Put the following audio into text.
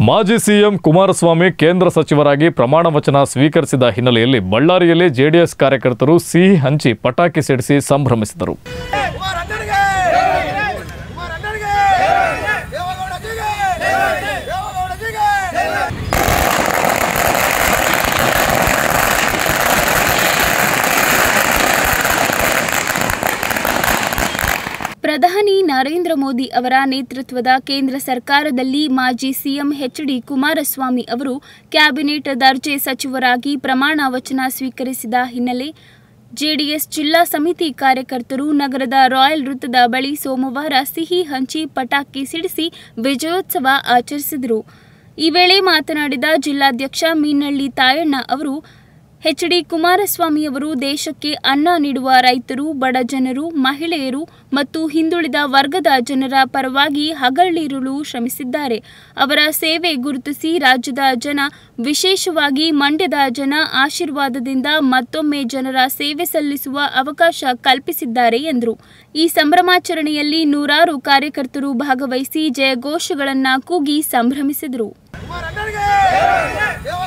ಮಾಜಿ ಸಿಎಂ ಕುಮಾರಸ್ವಾಮಿ ಕೇಂದ್ರ ಸಚಿವರಾಗಿ ಪ್ರಮಾಣ ವಚನ ಸ್ವೀಕರಿಸಿದ ಹಿನ್ನೆಲೆಯಲ್ಲಿ ಬಳ್ಳಾರಿಯಲ್ಲಿ ಜೆಡಿಎಸ್ ಕಾರ್ಯಕರ್ತರು ಸಿಹಿ ಹಂಚಿ ಪಟಾಕಿ ಸಿಡಿಸಿ ಸಂಭ್ರಮಿಸಿದರು. ಪ್ರಧಾನಿ ನರೇಂದ್ರ ಮೋದಿ ಅವರ ನೇತೃತ್ವದ ಕೇಂದ್ರ ಸರ್ಕಾರದಲ್ಲಿ ಮಾಜಿ ಸಿಎಂ ಎಚ್.ಡಿ. ಕುಮಾರಸ್ವಾಮಿ ಅವರು ಕ್ಯಾಬಿನೆಟ್ ದರ್ಜೆ ಸಚಿವರಾಗಿ ಪ್ರಮಾಣ ವಚನ ಸ್ವೀಕರಿಸಿದ ಹಿನ್ನೆಲೆ ಜೆಡಿಎಸ್ ಜಿಲ್ಲಾ ಸಮಿತಿ ಕಾರ್ಯಕರ್ತರು ನಗರದ ರಾಯಲ್ ವೃತ್ತದ ಬಳಿ ಸೋಮವಾರ ಸಿಹಿ ಹಂಚಿ ಪಟಾಕಿ ಸಿಡಿಸಿ ವಿಜಯೋತ್ಸವ ಆಚರಿಸಿದರು. ಈ ವೇಳೆ ಮಾತನಾಡಿದ ಜಿಲ್ಲಾಧ್ಯಕ್ಷ ಮೀನಳ್ಳಿ ತಾಯಣ್ಣ ಅವರು ಎಚ್.ಡಿ. ಕುಮಾರಸ್ವಾಮಿ ಅವರು ದೇಶಕ್ಕೆ ಅನ್ನ ನೀಡುವ ರೈತರು, ಬಡ ಜನರು, ಮಹಿಳೆಯರು ಮತ್ತು ಹಿಂದುಳಿದ ವರ್ಗದ ಜನರ ಪರವಾಗಿ ಹಗಲಿರುಳು ಶ್ರಮಿಸಿದ್ದಾರೆ. ಅವರ ಸೇವೆ ಗುರುತಿಸಿ ರಾಜ್ಯದ ಜನ, ವಿಶೇಷವಾಗಿ ಮಂಡ್ಯದ ಜನ ಆಶೀರ್ವಾದದಿಂದ ಮತ್ತೊಮ್ಮೆ ಜನರ ಸೇವೆ ಸಲ್ಲಿಸುವ ಅವಕಾಶ ಕಲ್ಪಿಸಿದ್ದಾರೆ ಎಂದರು. ಈ ಸಂಭ್ರಮಾಚರಣೆಯಲ್ಲಿ ನೂರಾರು ಕಾರ್ಯಕರ್ತರು ಭಾಗವಹಿಸಿ ಜಯಘೋಷಗಳನ್ನು ಕೂಗಿ ಸಂಭ್ರಮಿಸಿದರು.